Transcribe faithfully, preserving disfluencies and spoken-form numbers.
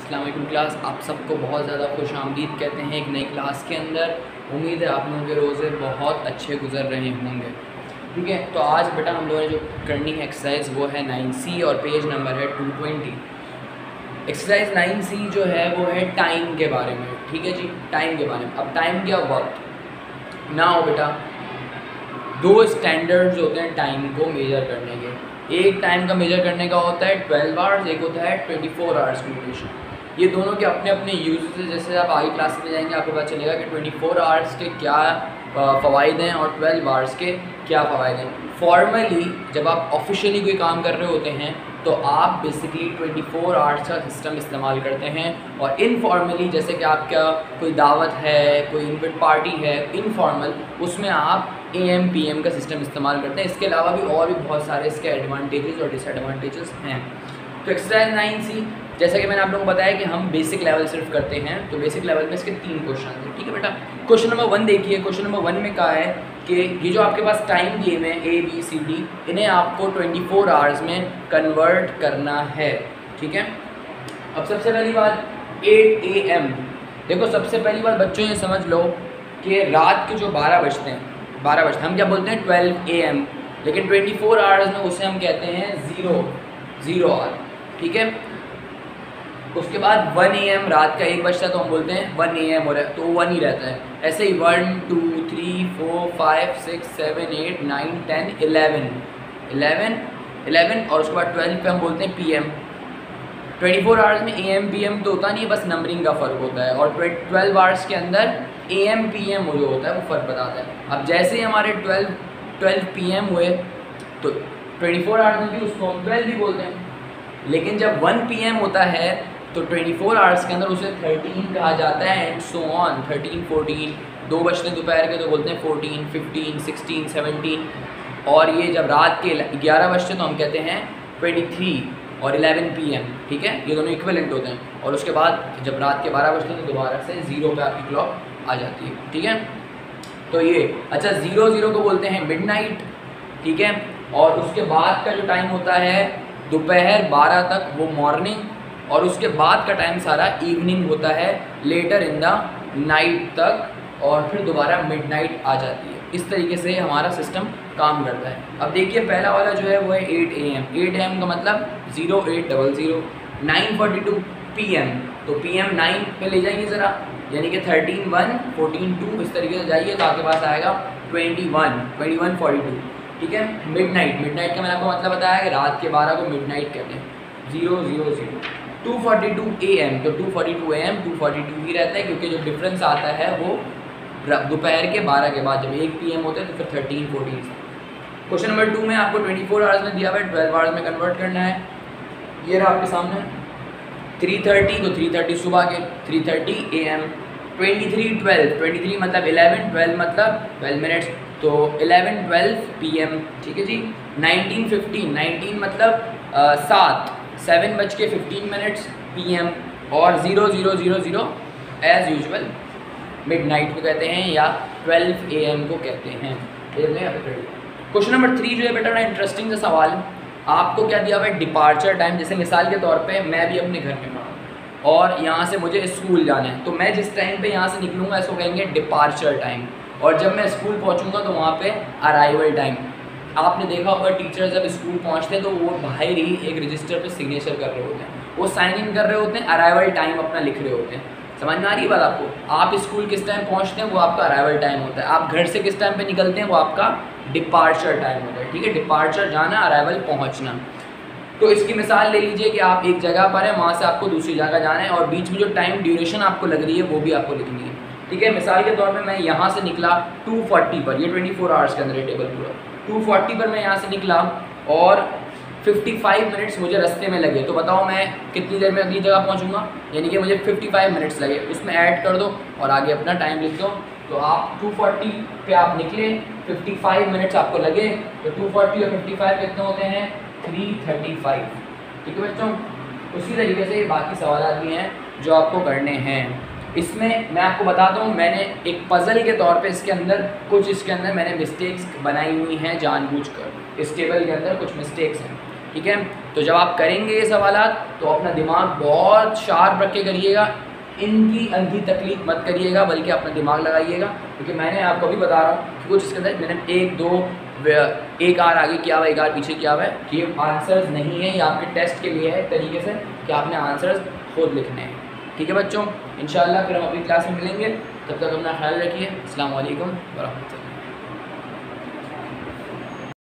अस्सलाम वालेकुम क्लास, आप सबको बहुत ज़्यादा खुश आमदीद कहते हैं एक नई क्लास के अंदर। उम्मीद है आप लोगों के रोज़े बहुत अच्छे गुजर रहे होंगे। ठीक है, तो आज बेटा हम लोगों ने जो करनी है एक्सरसाइज वो है नाइन सी और पेज नंबर है two twenty. Exercise nine C जो है वो है टाइम के बारे में। ठीक है जी, टाइम के बारे में। अब टाइम क्या वक्त ना हो बेटा, दो स्टैंडर्ड्स होते हैं टाइम को मेजर करने के। एक टाइम का मेजर करने का होता है ट्वेल्व आवर्स, एक होता है ट्वेंटी फोर आवर्स ड्यूरेशन। ये दोनों के अपने अपने यूजेस हैं। जैसे आप आगे क्लास में जाएंगे आपको पता चलेगा कि ट्वेंटी फोर आवर्स के क्या फ़वाइद हैं और ट्वेल्व आवर्स के क्या फ़वाइद हैं। फॉर्मली जब आप ऑफिशियली कोई काम कर रहे होते हैं तो आप बेसिकली ट्वेंटी फोर आवर्स का सिस्टम इस्तेमाल करते हैं, और इनफॉर्मली जैसे कि आपका कोई दावत है, कोई इनविट पार्टी है इनफॉर्मल, उसमें आप ए एम पी एम का सिस्टम इस्तेमाल करते हैं। इसके अलावा भी और भी बहुत सारे इसके एडवांटेजेस और डिसएडवांटेजेस हैं। तो एक्सरसाइज नाइन सी जैसा कि मैंने आप लोगों को बताया कि हम बेसिक लेवल सिर्फ करते हैं, तो बेसिक लेवल में इसके तीन क्वेश्चन हैं। ठीक है बेटा, क्वेश्चन नंबर वन देखिए। क्वेश्चन नंबर वन में कहा है कि ये जो आपके पास टाइम दिए हुए हैं ए बी सी डी, इन्हें आपको ट्वेंटी फोर आवर्स में कन्वर्ट करना है। ठीक है, अब सबसे पहली बात एट ए एम। देखो सबसे पहली बात बच्चों ये समझ लो कि रात के जो बारह बजते हैं, बारह बजते हम क्या बोलते हैं ट्वेल्व ए एम, लेकिन ट्वेंटी फोर आवर्स में उसे हम कहते हैं ज़ीरो ज़ीरो आवर। ठीक है, उसके बाद वन ए एम रात का एक बजता है तो हम बोलते हैं वन ए एम हो रहा है, तो वन ही रहता है। ऐसे ही one two three four five six seven eight nine ten eleven eleven eleven और उसके बाद ट्वेल्व पे हम बोलते हैं P M. Twenty four hours में ए एम पी एम तो होता नहीं है, बस नंबरिंग का फ़र्क होता है, और ट्वेल्व आवर्स के अंदर ए एम पी एम जो होता है वो फ़र्क बताता है। अब जैसे ही हमारे ट्वेल्व ट्वेल्व पी एम हुए तो ट्वेंटी फोर आवर्स में भी उसको हम ट्वेल्व ही बोलते हैं, लेकिन जब वन पी एम होता है तो ट्वेंटी फोर आवर्स के अंदर उसे थर्टीन कहा जाता है, and so on. Thirteen fourteen दो बजते दोपहर के तो बोलते हैं फोर्टीन फिफ्टीन सिक्सटीन सेवनटीन, और ये जब रात के ग्यारह बजते तो हम कहते हैं ट्वेंटी थ्री और इलेवन पी एम। ठीक है, ये दोनों इक्विवेलेंट होते हैं, और उसके बाद जब रात के बारह बजते हैं तो दोबारा से ज़ीरो पे आपकी क्लॉक आ जाती है। ठीक है, तो ये अच्छा ज़ीरो ज़ीरो को बोलते हैं मिडनाइट। ठीक है, और उसके बाद का जो टाइम होता है दोपहर बारह तक वो मॉर्निंग, और उसके बाद का टाइम सारा इवनिंग होता है लेटर इन द नाइट तक, और फिर दोबारा मिडनाइट आ जाती है। इस तरीके से हमारा सिस्टम काम करता है। अब देखिए पहला वाला जो है वो है eight A M. Eight A M का मतलब zero eight double zero. Nine forty two P M, तो पी एम नाइन पे ले जाएंगे ज़रा, यानी कि थर्टीन वन फोर्टीन टू इस तरीके से जाइए तो आपके पास आएगा twenty one twenty one forty two. ठीक है, मिड नाइट मिड नाइट का मैंने आपको मतलब बताया कि रात के बारह को मिड नाइट कहते हैं, zero zero zero. Two forty two A M, तो two forty two A M two forty two ही रहता है, क्योंकि जो डिफरेंस आता है वो दोपहर के बारह के बाद जब एक पी एम होता है तो फिर thirteen fourteen. Question number two में आपको ट्वेंटी फोर आवर्स में दिया हुआ है, ट्वेल्व आवर्स में कन्वर्ट करना है। ये रहा आपके सामने थ्री थर्टी, तो थ्री थर्टी सुबह के three thirty A M. Twenty three twelve, twenty three मतलब इलेवन, ट्वेल्व मतलब ट्वेल्व मिनट्स, तो इलेवन ट्वेल्व पी एम। ठीक है जी। नाइनटीन फिफ्टीन, नाइनटीन मतलब सात, सेवन बज के फिफ्टीन मिनट्स पी एम, और zero zero zero zero as usual midnight को कहते हैं या ट्वेल्व ए एम को कहते हैं। क्वेश्चन नंबर थ्री जो है बेटा बड़ा इंटरेस्टिंग सा सवाल है। आपको क्या दिया हुआ है डिपार्चर टाइम। जैसे मिसाल के तौर पे मैं भी अपने घर में हूँ और यहाँ से मुझे स्कूल जाना है, तो मैं जिस टाइम पे यहाँ से निकलूँगा इसको कहेंगे डिपार्चर टाइम, और जब मैं स्कूल पहुँचूँगा तो वहाँ पे अराइवल टाइम। आपने देखा होगा टीचर जब स्कूल पहुँचते हैं तो वो बाहर ही एक रजिस्टर पे सिग्नेचर कर रहे होते हैं, वो साइन इन कर रहे होते हैं, अराइवल टाइम अपना लिख रहे होते हैं। समझ में आ रही है बात आपको? आप स्कूल किस टाइम पहुँचते हैं वो आपका अराइवल टाइम होता है, आप घर से किस टाइम पे निकलते हैं वो आपका डिपार्चर टाइम होता है। ठीक है, डिपार्चर जाना, अराइवल पहुँचना। तो इसकी मिसाल ले लीजिए कि आप एक जगह पर हैं, वहाँ से आपको दूसरी जगह जाना है, और बीच में जो टाइम ड्यूरेशन आपको लग रही है वो भी आपको लिखनी है। ठीक है, मिसाल के तौर पर मैं यहाँ से निकला टू फोर्टी पर, ये ट्वेंटी फोर आवर्स के अंदर टेबल पूरा टू फोर्टी पर मैं यहाँ से निकला और फिफ्टी फाइव मिनट्स मुझे रास्ते में लगे, तो बताओ मैं कितनी देर में अगली जगह पहुँचूँगा, यानी कि मुझे फिफ्टी फाइव मिनट्स लगे। उसमें ऐड कर दो और आगे अपना टाइम लिख दो, तो आप टू फोर्टी पे आप निकले, फिफ्टी फाइव मिनट्स आपको लगे, तो टू फोर्टी और फिफ्टी फाइव कितने होते हैं थ्री थर्टी फाइव। ठीक है बच्चों, उसी तरीके से बाकी सवाल भी हैं जो आपको करने हैं। इसमें मैं आपको बताता हूँ, मैंने एक पज़ल के तौर पे इसके अंदर कुछ इसके अंदर मैंने मिस्टेक्स बनाई हुई हैं जानबूझकर। इस टेबल के अंदर कुछ मिस्टेक्स हैं, ठीक है। तो जब आप करेंगे ये सवालात तो अपना दिमाग बहुत शार्प रख के करिएगा, इनकी अंधी तकलीफ मत करिएगा, बल्कि अपना दिमाग लगाइएगा, क्योंकि मैंने आपको भी बता रहा हूँ कि कुछ इसके अंदर मैंने एक दो एक आर आगे किया हुआ, एक आर पीछे किया हुआ है, कि ये आंसर्स नहीं है, ये आपके टेस्ट के लिए है तरीके से कि आपने आंसर्स खुद लिखने हैं। ठीक है बच्चों, इंशाल्लाह फिर हम अगली क्लास में मिलेंगे, तब तक अपना ख्याल रखिए। अस्सलाम वालेकुम व रहमतुल्लाह।